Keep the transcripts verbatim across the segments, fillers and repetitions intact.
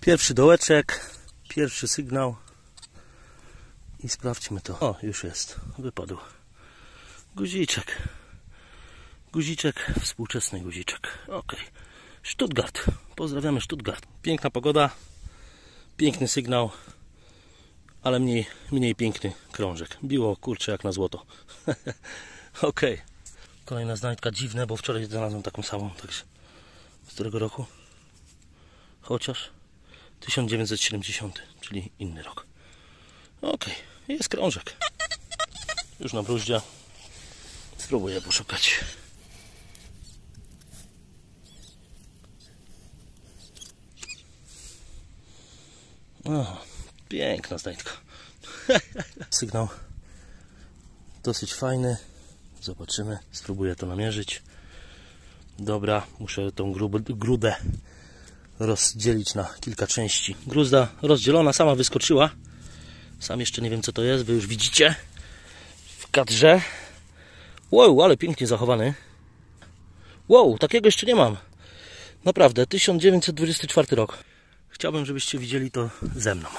Pierwszy dołeczek, pierwszy sygnał i sprawdźmy to. O, już jest, wypadł guziczek. Guziczek, współczesny guziczek. Ok, Stuttgart, pozdrawiamy Stuttgart. Piękna pogoda, piękny sygnał, ale mniej, mniej piękny krążek. Biło, kurczę, jak na złoto. Ok, kolejna znajdka, dziwne, bo wczoraj znalazłem taką samą, także z którego roku? Chociaż tysiąc dziewięćset siedemdziesiąty, czyli inny rok. Ok, jest krążek. Już na bruździe. Spróbuję poszukać. O, piękna znajdka. Sygnał dosyć fajny. Zobaczymy. Spróbuję to namierzyć. Dobra, muszę tą grudę rozdzielić na kilka części. Gruda rozdzielona, sama wyskoczyła. Sam jeszcze nie wiem, co to jest. Wy już widzicie w kadrze. Wow, ale pięknie zachowany. Wow, takiego jeszcze nie mam. Naprawdę, tysiąc dziewięćset dwudziesty czwarty rok. Chciałbym, żebyście widzieli to ze mną.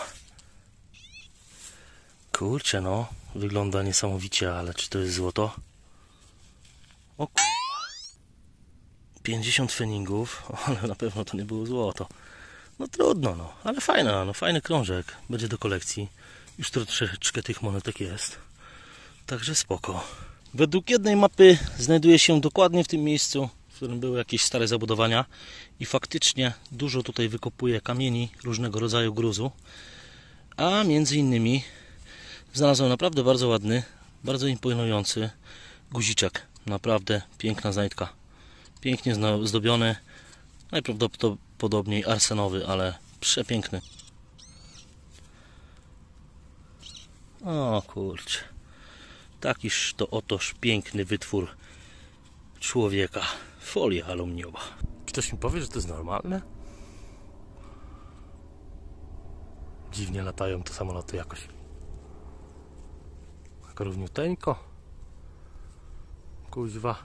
Kurczę, no. Wygląda niesamowicie, ale czy to jest złoto? O kurwa. pięćdziesiąt feningów, ale na pewno to nie było złoto. No trudno, no. Ale fajna, no. Fajny krążek. Będzie do kolekcji. Już troszeczkę tych monetek jest. Także spoko. Według jednej mapy znajduje się dokładnie w tym miejscu, w którym były jakieś stare zabudowania i faktycznie dużo tutaj wykopuje kamieni różnego rodzaju gruzu, a między innymi znalazłem naprawdę bardzo ładny, bardzo imponujący guziczek. Naprawdę piękna znajdka. Pięknie zdobiony, najprawdopodobniej arsenowy, ale przepiękny. O kurczę. Takiż to otoż piękny wytwór człowieka. Folia aluminiowa. Ktoś mi powie, że to jest normalne? Dziwnie latają te samoloty jakoś. Tak równiuteńko. Kuźwa.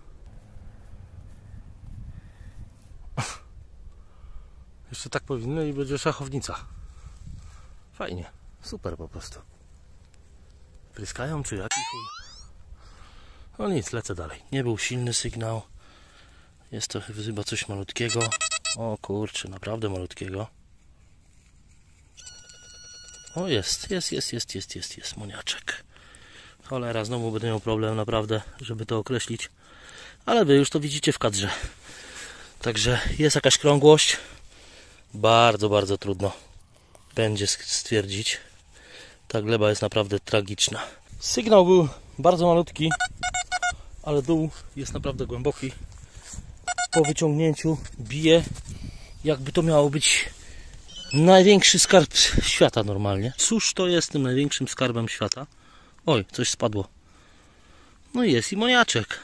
Jeszcze tak powinno i będzie szachownica. Fajnie. Super po prostu. Pryskają czy jaki chuj? No nic, lecę dalej. Nie był silny sygnał. Jest to chyba coś malutkiego. O kurczę, naprawdę malutkiego. O jest, jest, jest, jest, jest, jest, jest, moniaczek. Cholera, znowu będę miał problem naprawdę, żeby to określić. Ale wy już to widzicie w kadrze. Także jest jakaś krągłość. Bardzo, bardzo trudno będzie stwierdzić. Ta gleba jest naprawdę tragiczna. Sygnał był bardzo malutki, ale dół jest naprawdę głęboki. Po wyciągnięciu bije, jakby to miało być największy skarb świata normalnie. Cóż to jest tym największym skarbem świata? Oj, coś spadło. No jest i moniaczek.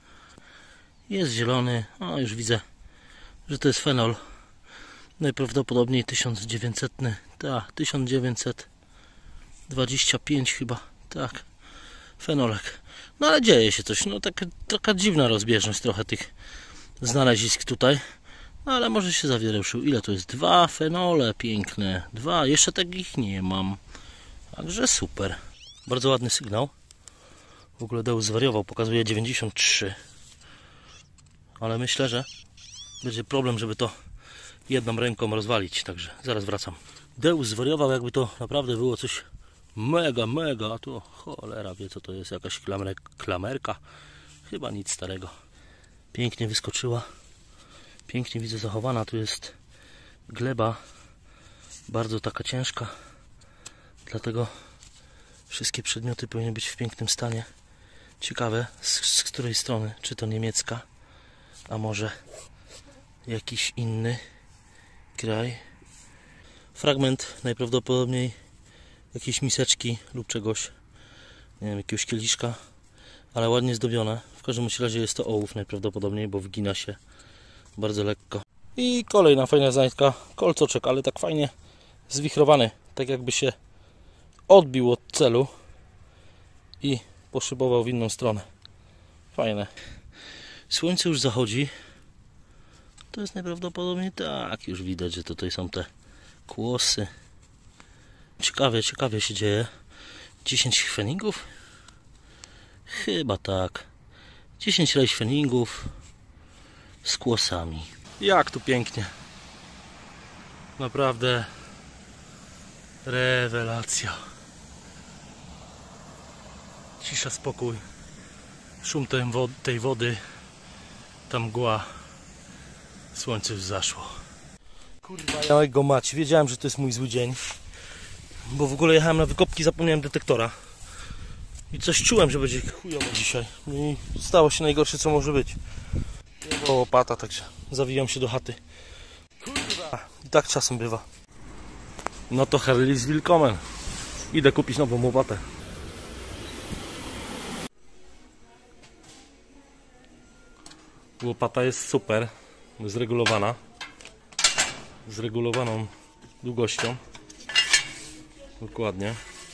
Jest zielony. O, już widzę, że to jest fenol. Najprawdopodobniej tysiąc dziewięćset. Tak, tysiąc dziewięćset dwadzieścia pięć chyba. Tak. Fenolek. No ale dzieje się coś. No taka, taka dziwna rozbieżność trochę tych znalezisk tutaj. No ale może się zawieruszył. Ile to jest? Dwa fenole piękne. Dwa. Jeszcze takich nie mam. Także super. Bardzo ładny sygnał. W ogóle Deus zwariował. Pokazuje dziewięćdziesiąt trzy. Ale myślę, że będzie problem, żeby to jedną ręką rozwalić. Także zaraz wracam. Deus zwariował, jakby to naprawdę było coś mega, mega. A tu cholera wie, co to jest. Jakaś klamer klamerka. Chyba nic starego. Pięknie wyskoczyła. Pięknie widzę zachowana. Tu jest gleba. Bardzo taka ciężka. Dlatego wszystkie przedmioty powinny być w pięknym stanie. Ciekawe, z, z której strony. Czy to niemiecka, a może jakiś inny kraj. Fragment najprawdopodobniej jakiejś miseczki lub czegoś. Nie wiem, jakiegoś kieliszka. Ale ładnie zdobione. W każdym razie jest to ołów najprawdopodobniej, bo wgina się bardzo lekko. I kolejna fajna znajdka. Kolcoczek, ale tak fajnie zwichrowany. Tak jakby się odbił od celu i poszybował w inną stronę. Fajne. Słońce już zachodzi. To jest najprawdopodobniej tak. Już widać, że tutaj są te Kłosy. Ciekawie, ciekawie się dzieje. dziesięć chweningów? Chyba tak. dziesięć rejśweningów z kłosami. Jak tu pięknie. Naprawdę rewelacja. Cisza, spokój. Szum tej wody. Ta mgła. Słońce już zaszło. Kurwa, ja go mać. Wiedziałem, że to jest mój zły dzień. Bo w ogóle jechałem na wykopki, zapomniałem detektora. I coś czułem, że będzie chujowo dzisiaj. I stało się najgorsze, co może być. Nie było łopata, także zawijam się do chaty. Kurwa, i tak czasem bywa. No to herzlich willkommen. Idę kupić nową łopatę. Łopata jest super. Zregulowana. Z regulowaną długością. Dokładnie.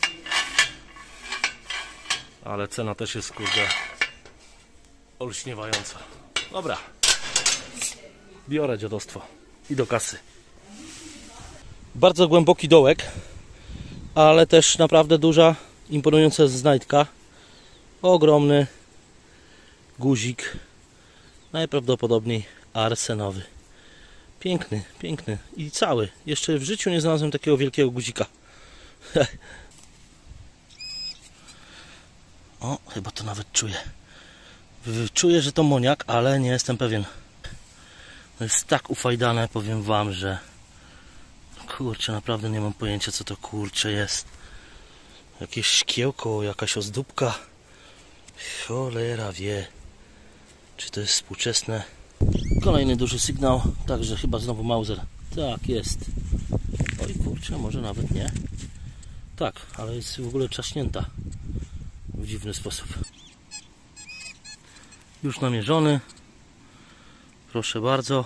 Ale cena też jest, kurde, olśniewająca. Dobra. Biorę dziadostwo. I do kasy. Bardzo głęboki dołek, ale też naprawdę duża, imponująca znajdka. Ogromny guzik. Najprawdopodobniej arsenowy. Piękny, piękny. I cały. Jeszcze w życiu nie znalazłem takiego wielkiego guzika. O, chyba to nawet czuję. Czuję, że to moniak, ale nie jestem pewien. To jest tak ufajdane, powiem wam, że kurczę, naprawdę nie mam pojęcia, co to kurczę jest. Jakieś szkiełko, jakaś ozdóbka. Cholera wie, czy to jest współczesne. Kolejny duży sygnał, także chyba znowu Mauser. Tak, jest. Oj kurczę, może nawet nie. Tak, ale jest w ogóle trzaśnięta w dziwny sposób. Już namierzony. Proszę bardzo.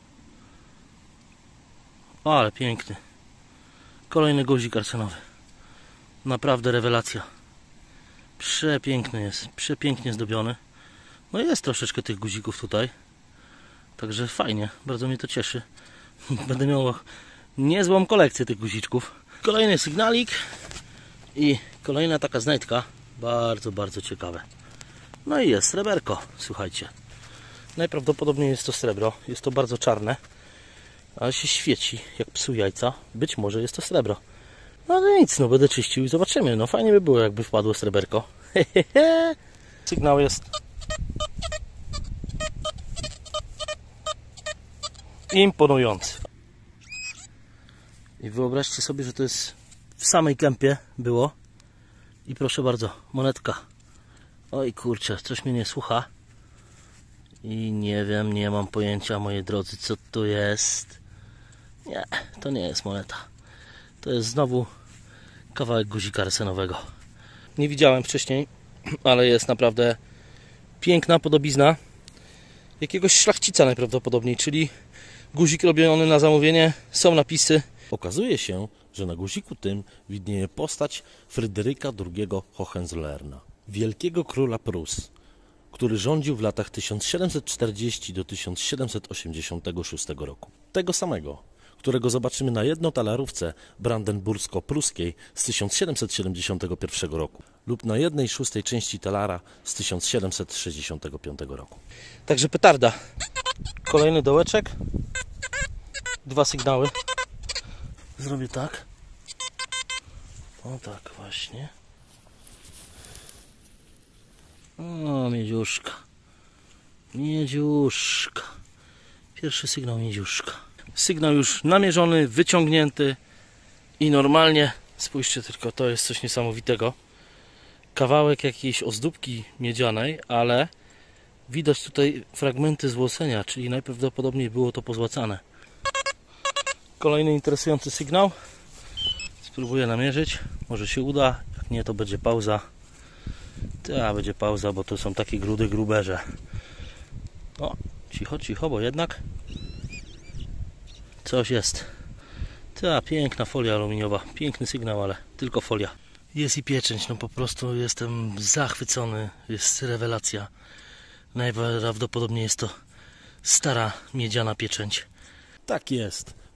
O, ale piękny. Kolejny guzik arsenowy. Naprawdę rewelacja. Przepiękny jest. Przepięknie zdobiony. No jest troszeczkę tych guzików tutaj. Także fajnie. Bardzo mnie to cieszy. Będę miał niezłą kolekcję tych guziczków. Kolejny sygnalik. I kolejna taka znajdka. Bardzo, bardzo ciekawe. No i jest sreberko. Słuchajcie. Najprawdopodobniej jest to srebro. Jest to bardzo czarne. Ale się świeci jak psu jajca. Być może jest to srebro. No ale nic, no będę czyścił i zobaczymy. No fajnie by było, jakby wpadło sreberko. Sygnał jest imponujący. I wyobraźcie sobie, że to jest w samej kępie było. I proszę bardzo, monetka. Oj kurczę, coś mnie nie słucha. I nie wiem, nie mam pojęcia, moi drodzy, co to jest. Nie, to nie jest moneta. To jest znowu kawałek guzika arsenowego. Nie widziałem wcześniej, ale jest naprawdę piękna podobizna jakiegoś szlachcica najprawdopodobniej, czyli guzik robiony na zamówienie, są napisy. Okazuje się, że na guziku tym widnieje postać Fryderyka drugiego Hohenzollerna, wielkiego króla Prus, który rządził w latach tysiąc siedemset czterdziestego do tysiąc siedemset osiemdziesiątego szóstego roku. Tego samego, którego zobaczymy na jednotalarówce brandenbursko-pruskiej z tysiąc siedemset siedemdziesiątego pierwszego roku lub na jednej szóstej części talara z tysiąc siedemset sześćdziesiątego piątego roku. Także petarda. Kolejny dołeczek. Dwa sygnały. Zrobię tak. O tak właśnie. O, miedziuszka. Miedziuszka. Pierwszy sygnał miedziuszka. Sygnał już namierzony, wyciągnięty i normalnie, spójrzcie tylko, to jest coś niesamowitego. Kawałek jakiejś ozdóbki miedzianej, ale widać tutaj fragmenty złocenia, czyli najprawdopodobniej było to pozłacane. Kolejny interesujący sygnał. Spróbuję namierzyć, może się uda, jak nie to będzie pauza. Ta będzie pauza, bo to są takie grudy grube, że... O, cicho, cicho, bo jednak coś jest. Ta piękna folia aluminiowa, piękny sygnał, ale tylko folia. Jest i pieczęć, no po prostu jestem zachwycony, jest rewelacja. Najprawdopodobniej jest to stara miedziana pieczęć. Tak jest.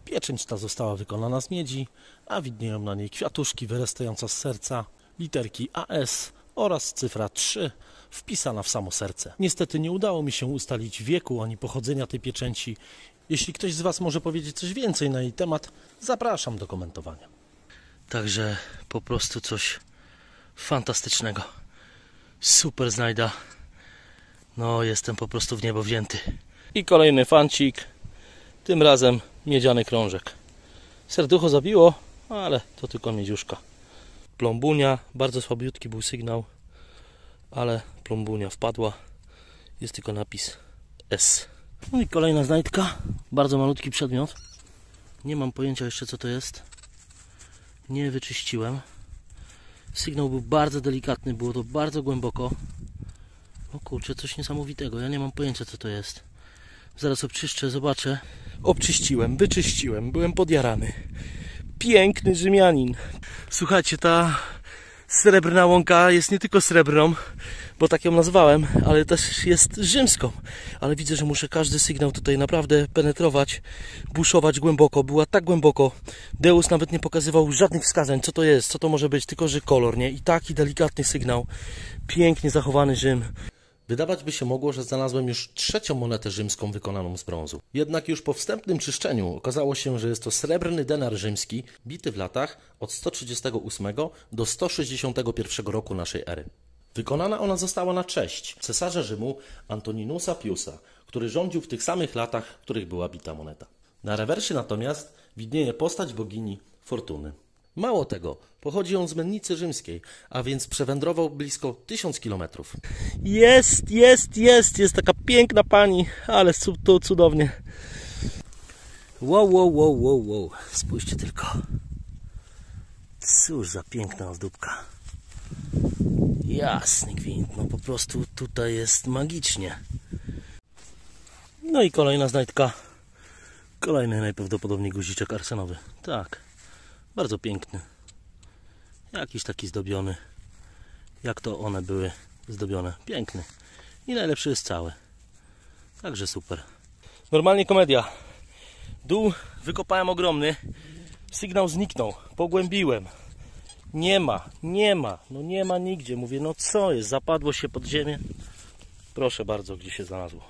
Pieczęć ta została wykonana z miedzi, a widnieją na niej kwiatuszki wyrastające z serca, literki A S oraz cyfra trzy wpisana w samo serce. Niestety nie udało mi się ustalić wieku ani pochodzenia tej pieczęci. Jeśli ktoś z Was może powiedzieć coś więcej na jej temat, zapraszam do komentowania. Także po prostu coś fantastycznego. Super znajda. No, jestem po prostu w niebo wzięty. I kolejny fancik. Tym razem miedziany krążek. Serducho zabiło, ale to tylko miedziuszka. Plombunia. Bardzo słabiutki był sygnał, ale plombunia wpadła. Jest tylko napis S. No i kolejna znajdka. Bardzo malutki przedmiot. Nie mam pojęcia jeszcze, co to jest. Nie wyczyściłem. Sygnał był bardzo delikatny, było to bardzo głęboko. O kurczę, coś niesamowitego. Ja nie mam pojęcia, co to jest. Zaraz obczyszczę, zobaczę. Obczyściłem, wyczyściłem, byłem podjarany. Piękny Rzymianin. Słuchajcie, ta srebrna łąka jest nie tylko srebrną, bo tak ją nazwałem, ale też jest rzymską. Ale widzę, że muszę każdy sygnał tutaj naprawdę penetrować, buszować głęboko. Była tak głęboko. Deus nawet nie pokazywał żadnych wskazań, co to jest, co to może być, tylko że kolor, nie? I taki delikatny sygnał. Pięknie zachowany Rzym. Wydawać by się mogło, że znalazłem już trzecią monetę rzymską wykonaną z brązu. Jednak już po wstępnym czyszczeniu okazało się, że jest to srebrny denar rzymski, bity w latach od sto trzydziestego ósmego do sto sześćdziesiątego pierwszego roku naszej ery. Wykonana ona została na cześć cesarza Rzymu Antoninusa Piusa, który rządził w tych samych latach, w których była bita moneta. Na rewersie natomiast widnieje postać bogini Fortuny. Mało tego, pochodzi on z mennicy rzymskiej, a więc przewędrował blisko tysiąc kilometrów. Jest, jest, jest, jest taka piękna pani, ale to cudownie. Wow, wow, wow, wow, wow. Spójrzcie tylko. Cóż za piękna ozdóbka. Jasny gwint, no po prostu tutaj jest magicznie. No i kolejna znajdka. Kolejny najprawdopodobniej guziczek arsenowy. Tak, bardzo piękny. Jakiś taki zdobiony. Jak to one były zdobione. Piękny. I najlepszy jest cały. Także super. Normalnie komedia. Dół wykopałem ogromny. Sygnał zniknął. Pogłębiłem. Nie ma, nie ma. No nie ma nigdzie. Mówię, no co jest? Zapadło się pod ziemię. Proszę bardzo, gdzie się znalazło.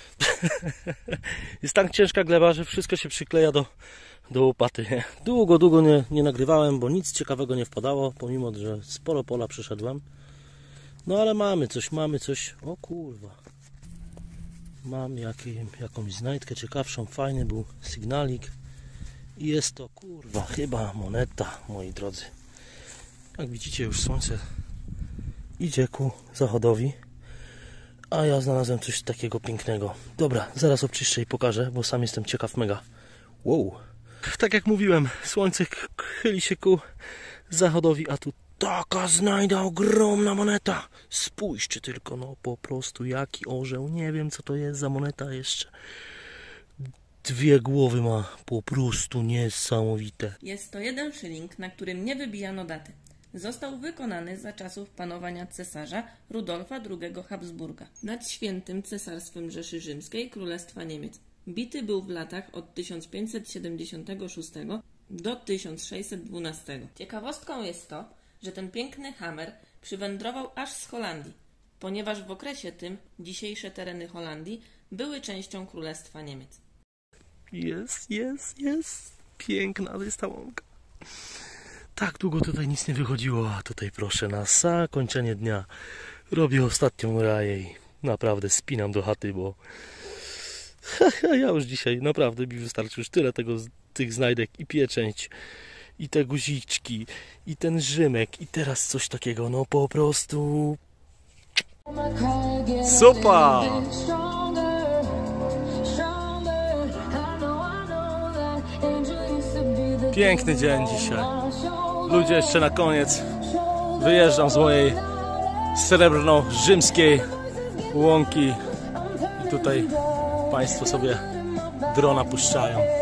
Jest tak ciężka gleba, że wszystko się przykleja do, do łopaty. Nie? Długo, długo nie, nie nagrywałem, bo nic ciekawego nie wpadało, pomimo że sporo pola przeszedłem. No ale mamy coś, mamy coś. O kurwa. Mam jaki, jakąś znajdkę ciekawszą. Fajny był sygnalik. I jest to kurwa chyba moneta, moi drodzy. Jak widzicie, już słońce idzie ku zachodowi. A ja znalazłem coś takiego pięknego. Dobra, zaraz obczyszczę i pokażę, bo sam jestem ciekaw mega. Wow. Tak jak mówiłem, słońce chyli się ku zachodowi, a tu taka znajda, ogromna moneta. Spójrzcie tylko, no po prostu jaki orzeł. Nie wiem, co to jest za moneta jeszcze. Dwie głowy ma, po prostu niesamowite. Jest to jeden szyling, na którym nie wybijano daty. Został wykonany za czasów panowania cesarza Rudolfa drugiego Habsburga nad świętym cesarstwem Rzeszy Rzymskiej Królestwa Niemiec. Bity był w latach od tysiąc pięćset siedemdziesiątego szóstego do tysiąc sześćset dwunastego. Ciekawostką jest to, że ten piękny hamer przywędrował aż z Holandii, ponieważ w okresie tym dzisiejsze tereny Holandii były częścią Królestwa Niemiec. Jest, jest, jest. Piękna jest ta łąka. Tak długo tutaj nic nie wychodziło, a tutaj proszę na zakończenie dnia robię ostatnią raję i naprawdę spinam do chaty, bo ja już dzisiaj naprawdę mi wystarczy już tyle tego, tych znajdek i pieczęć, i te guziczki, i ten Rzymek, i teraz coś takiego, no po prostu super! Piękny dzień dzisiaj. Ludzie, jeszcze na koniec wyjeżdżam z mojej srebrno-rzymskiej łąki i tutaj Państwo sobie drona puszczają.